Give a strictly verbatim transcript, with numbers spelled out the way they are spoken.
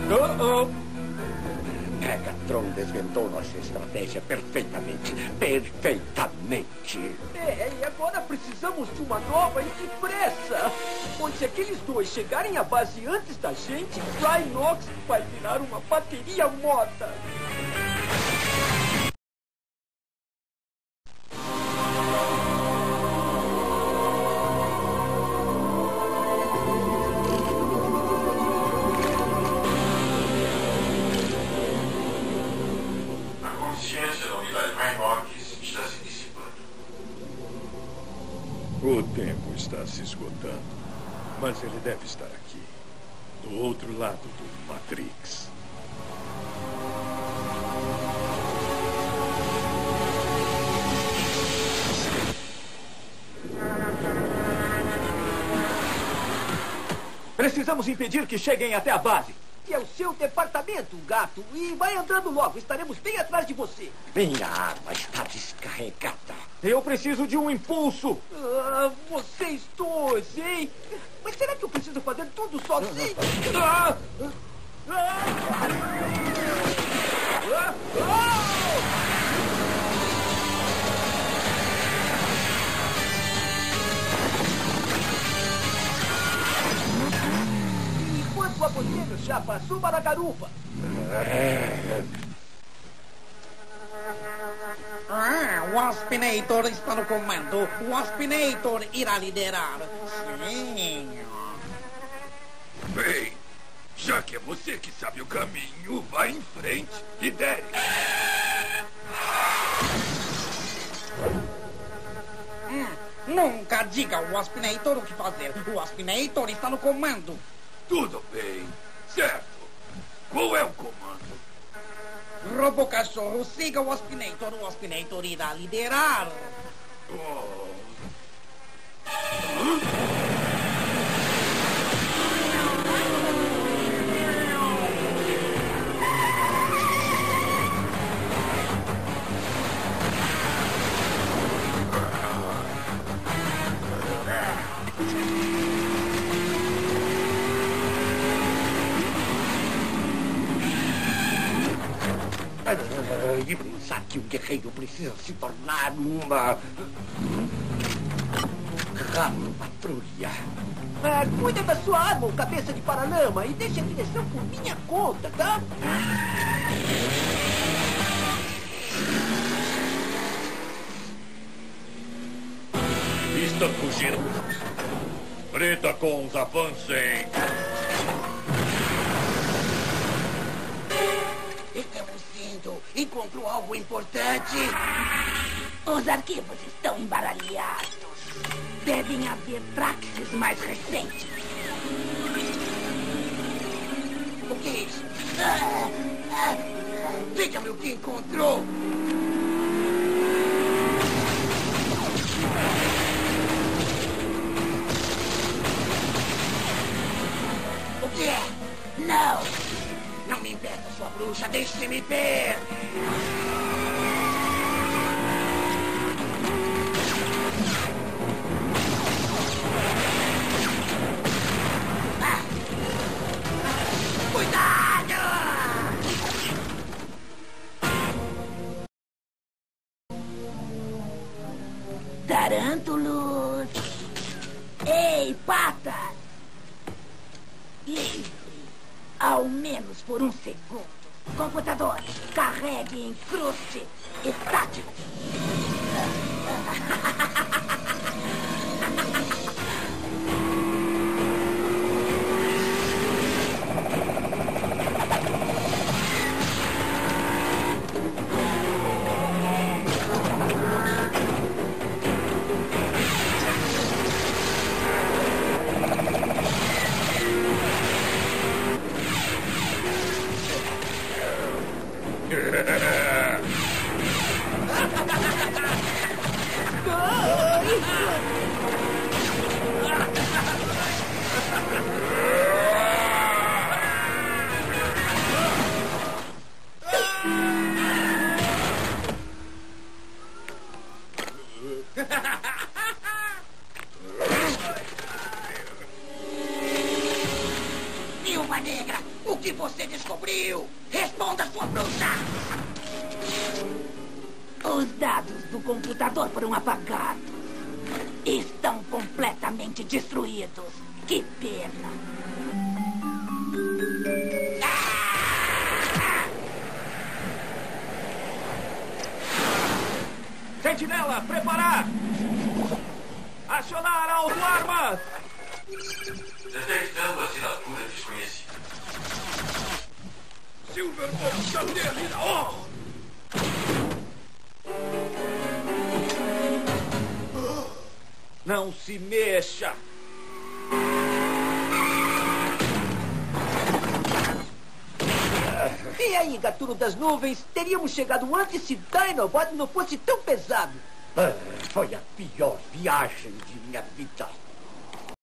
Oh, oh. Megatron desvendou nossa estratégia perfeitamente. Perfeitamente. É, e agora precisamos de uma nova e depressa. Pois se aqueles dois chegarem à base antes da gente, Rhinox vai virar uma bateria morta. O tempo está se esgotando, mas ele deve estar aqui, do outro lado do Matrix. Precisamos impedir que cheguem até a base. Que é o seu departamento, gato. E vai andando logo, estaremos bem atrás de você. Minha arma está descarregada. Eu preciso de um impulso. Ah, vocês dois, hein? Mas será que eu preciso fazer tudo sozinho? Ah! Ah! Ah! Ah! Enquanto a você, meu chapa, suba na garupa. Ah, o Waspinator está no comando. O Waspinator irá liderar. Sim. Bem, já que é você que sabe o caminho, vá em frente. Lidere. Hum, nunca diga ao Waspinator o que fazer. O Waspinator está no comando. Tudo bem. Certo. Qual é o comando? Robocachorro, siga o Waspinator. O Waspinator irá liderar. Oh. E pensar que o guerreiro precisa se tornar uma... Ramo patrulha. Ah, cuida da sua arma, cabeça de paralama, e deixe a direção por minha conta, tá? Está fugindo. Preta com os avancem. Estamos indo. Encontrou algo importante? Os arquivos estão embaralhados. Devem haver praxis mais recentes. O que é isso? Ah, ah, diga-me o que encontrou. O que é? Não! Não me impeça, sua bruxa. Deixe-me ver. Ah. Cuidado! Tarântulos! Ei, patas! Livre! Ao menos por um segundo. Computador, carregue incruste estático. Ah! Onde você descobriu? Responda, sua bruxa! Os dados do computador foram apagados. Estão completamente destruídos. Que pena. Sentinela, preparar! Acionar auto-armas! Detectando assinatura desconhecida. Silverbolt satélite on! Não se mexa! E aí, gatuno das nuvens? Teríamos chegado antes se Dinobot não fosse tão pesado. Ah, foi a pior viagem de minha vida.